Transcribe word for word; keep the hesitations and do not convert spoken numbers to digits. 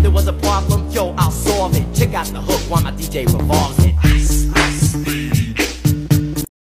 there was a problem, yo, I'll solve it. Check out the hook while my D J revolves it.